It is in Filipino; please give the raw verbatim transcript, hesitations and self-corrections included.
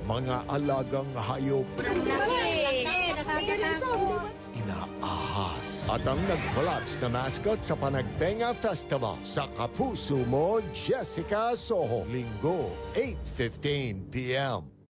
mga alagang hayop Laki! Nakakatakot! inaahas. At ang nag-collapse na mascot sa Panagbenga Festival sa Kapuso Mo, Jessica Soho. Linggo, eight fifteen p m